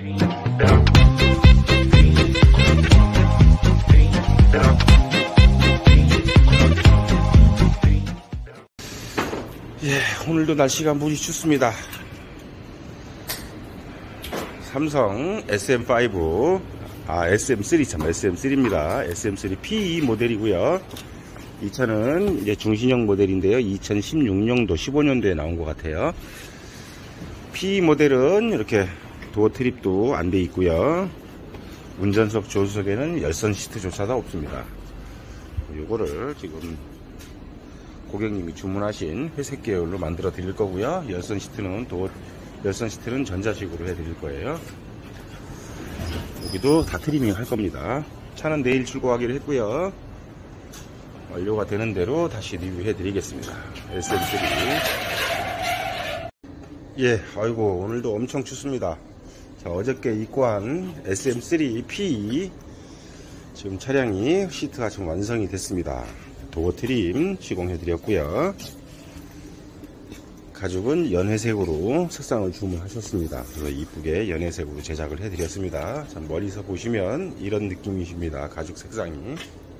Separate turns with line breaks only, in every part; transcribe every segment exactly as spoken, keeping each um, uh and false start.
예, 오늘도 날씨가 무지 춥습니다. 삼성 에스엠 파이브, 아, 에스엠 쓰리, 참, 에스엠 쓰리입니다. 에스엠 쓰리 피 이 모델이고요. 이 차는 이제 중신형 모델인데요. 이천십육 년도, 십오 년도에 나온 것 같아요. 피 이 모델은 이렇게 도어 트립도 안 돼 있고요. 운전석, 조수석에는 열선 시트조차도 없습니다. 요거를 지금 고객님이 주문하신 회색 계열로 만들어 드릴 거고요. 열선 시트는 도 열선 시트는 전자식으로 해 드릴 거예요. 여기도 다 트리밍 할 겁니다. 차는 내일 출고하기로 했고요. 완료가 되는 대로 다시 리뷰해 드리겠습니다. 에스엠 쓰리. 예, 아이고 오늘도 엄청 춥습니다. 자, 어저께 입고한 에스엠 쓰리 피 이 지금 차량이 시트가 지금 완성이 됐습니다. 도어 트림 시공해 드렸고요. 가죽은 연회색으로 색상을 주문하셨습니다. 그래서 이쁘게 연회색으로 제작을 해 드렸습니다. 자, 멀리서 보시면 이런 느낌이십니다. 가죽 색상이.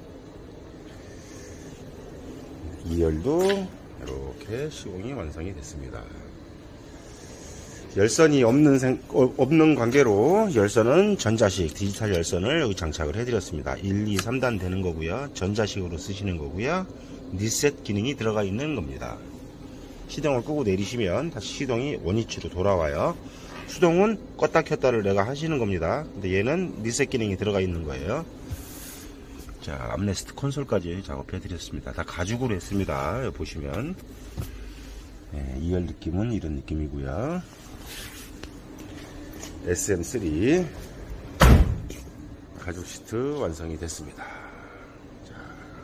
이 열도 이렇게 시공이 완성이 됐습니다. 열선이 없는, 생, 없는 관계로 열선은 전자식 디지털 열선을 여기 장착을 해드렸습니다. 일, 이, 삼 단 되는 거고요. 전자식으로 쓰시는 거고요. 리셋 기능이 들어가 있는 겁니다. 시동을 끄고 내리시면 다시 시동이 원위치로 돌아와요. 수동은 껐다 켰다를 내가 하시는 겁니다. 근데 얘는 리셋 기능이 들어가 있는 거예요. 자, 암레스트 콘솔까지 작업해 드렸습니다. 다 가죽으로 했습니다. 여기 보시면 네, 이 열 느낌은 이런 느낌이고요. 에스엠 쓰리 가죽 시트 완성이 됐습니다. 자,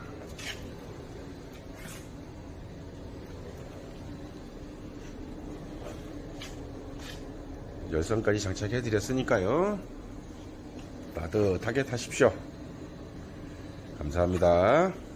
열선까지 장착해 드렸으니까요. 따뜻하게 타십시오. 감사합니다.